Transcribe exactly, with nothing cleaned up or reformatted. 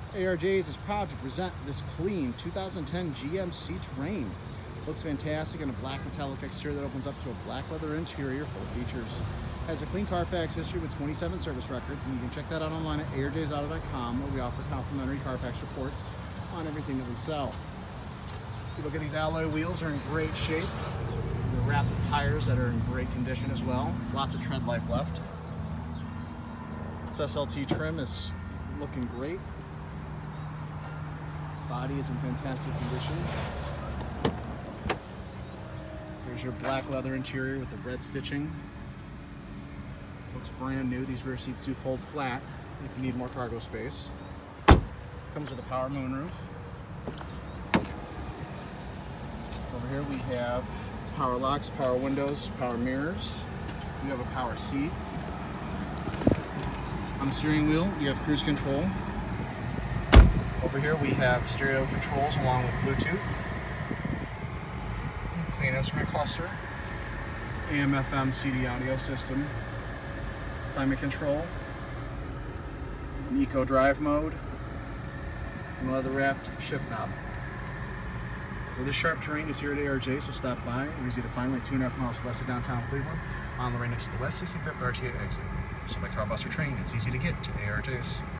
A R J's is proud to present this clean two thousand ten G M C Terrain. Looks fantastic in a black metallic exterior that opens up to a black leather interior full of features. Has a clean Carfax history with twenty-seven service records, and you can check that out online at A R J's auto dot com, where we offer complimentary Carfax reports on everything that we sell. If you look at these alloy wheels, they're in great shape. They're wrapped with tires that are in great condition as well. Lots of tread life left. This S L T trim is looking great. Body is in fantastic condition. Here's your black leather interior with the red stitching. Looks brand new. These rear seats do fold flat if you need more cargo space. Comes with a power moonroof. Over here we have power locks, power windows, power mirrors. You have a power seat. On the steering wheel, you have cruise control. Over here we have stereo controls along with Bluetooth. Clean instrument cluster. A M F M C D audio system. Climate control. An eco drive mode. And leather wrapped shift knob. So this sharp terrain is here at A R J, so stop by. We're easy to find, like two and a half miles west of downtown Cleveland, on the right next to the West sixty-fifth R T A exit. So by car, bus, or train, it's easy to get to A R J's.